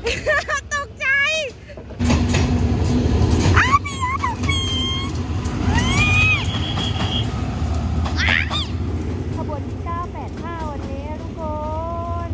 ตกใจขบวนที่985วันนี้ทุกคน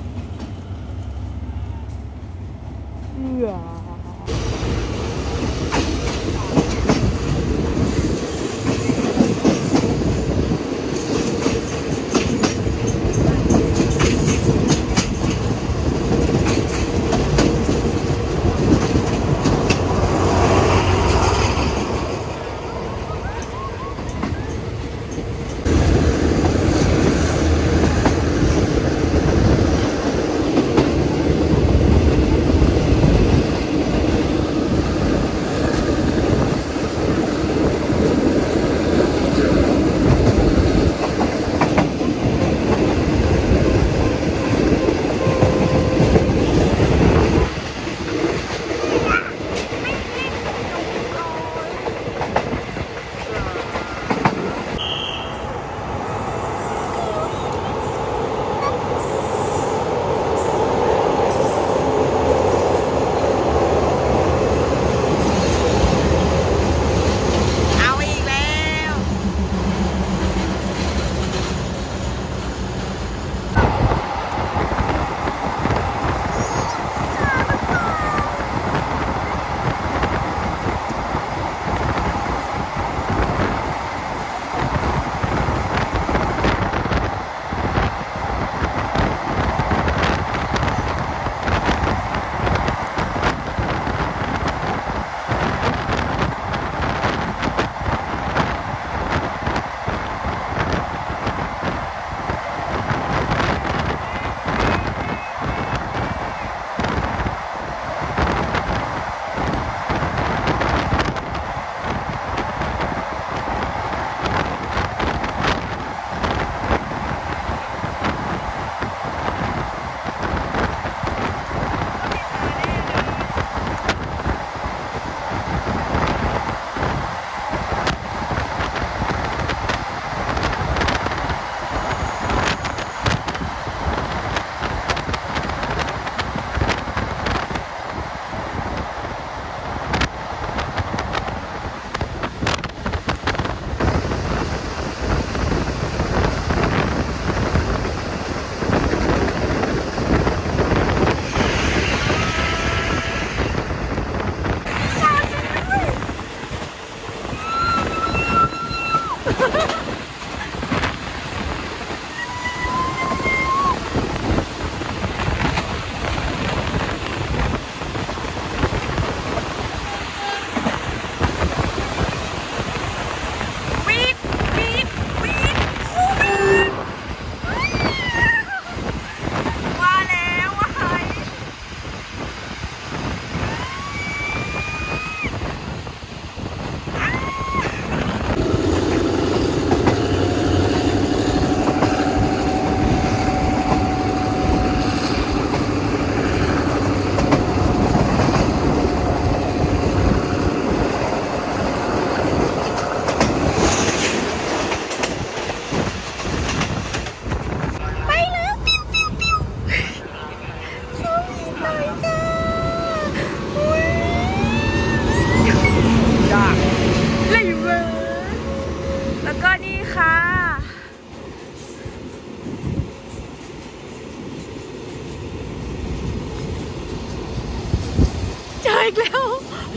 อีกแล้ว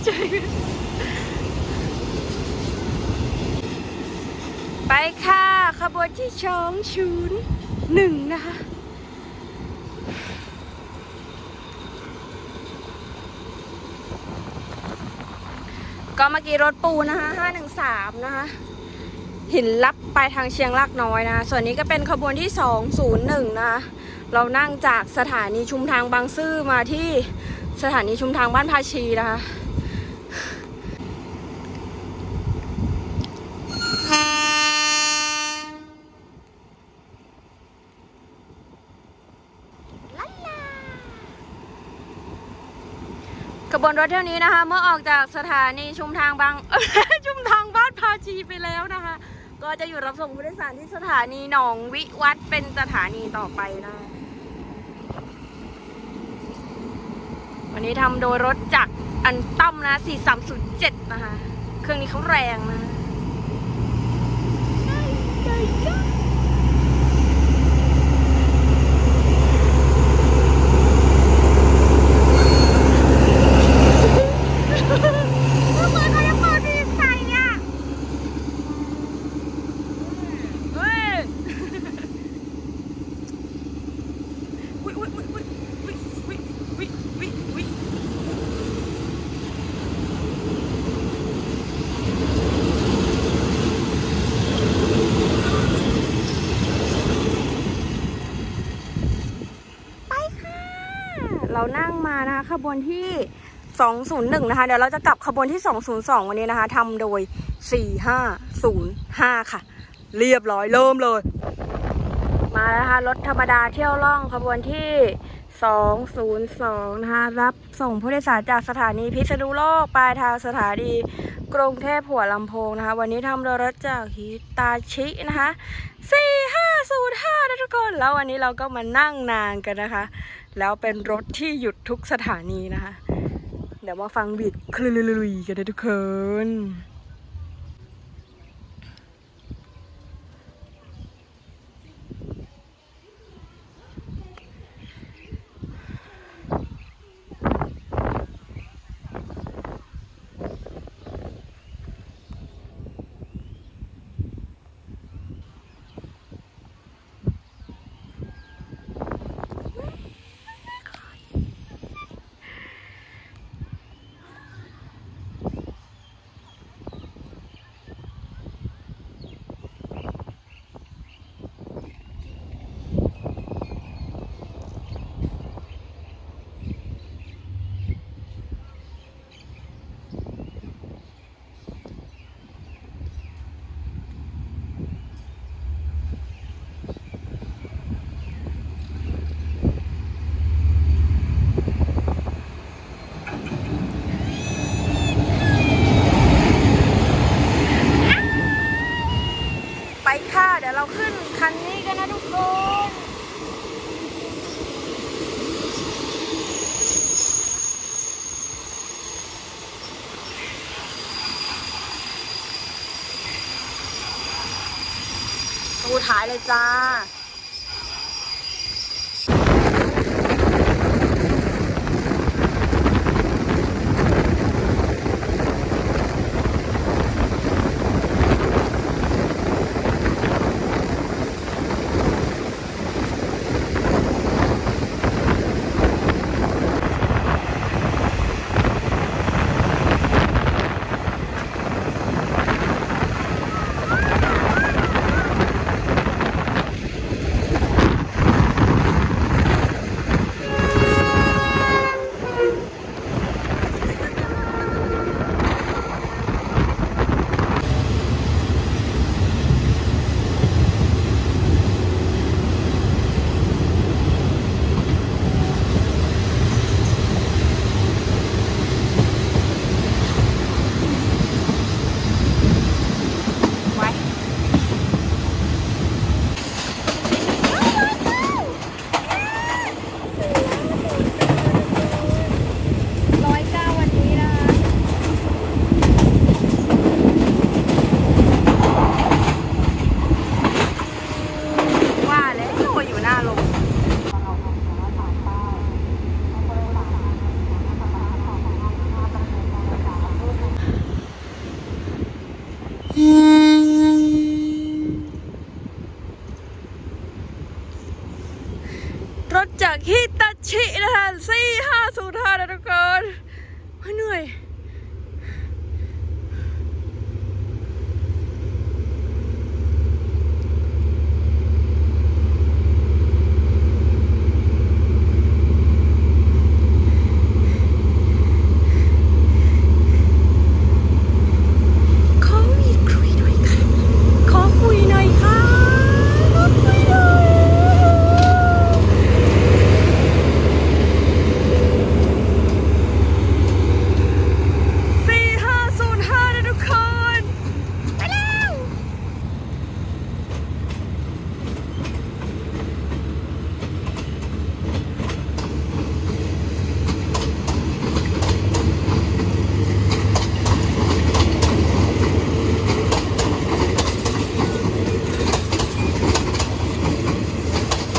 ไปค่ะขบวนที่201นะคะก็เมื่อกี้รถปูนะคะ513นะคะหินลับไปทางเชียงรากน้อยนะส่วนนี้ก็เป็นขบวนที่201นะคะเรานั่งจากสถานีชุมทางบางซื่อมาที่สถานีชุมทางบ้านภาชีนะคะขบวนรถเที่ยวนี้นะคะเมื่อออกจากสถานีชุมทางบาง ชุมทางบ้านภาชีไปแล้วนะคะก็จะอยู่รับส่งผู้โดยสารที่สถานีหนองวิวัฒน์เป็นสถานีต่อไปนะวันนี้ทำโดยรถจากอันตั้มนะ4307นะคะเครื่องนี้เขาแรงนะเรานั่งมานะคะขบวนที่201นะคะเดี๋ยวเราจะกลับขบวนที่202วันนี้นะคะทำโดย4505ค่ะเรียบร้อยเริ่มเลยมาแล้วนะคะรถธรรมดาเที่ยวล่องขบวนที่202นะคะรับส่งผู้โดยสารจากสถานีพิษณุโลกปลายทางสถานีกรุงเทพหัวลำโพงนะคะวันนี้ทำโดยรถจากฮิตาชินะคะ4505นะทุกคนแล้ววันนี้เราก็มานั่งนานกันนะคะแล้วเป็นรถที่หยุดทุกสถานีนะคะเดี๋ยวมาฟังบีทคลุยกันนะทุกคนไปค่ะเดี๋ยวเราขึ้นคันนี้กันนะทุกคนดูท้ายเลยจ้า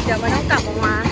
เดี๋ยวมันต้องกลับออกมา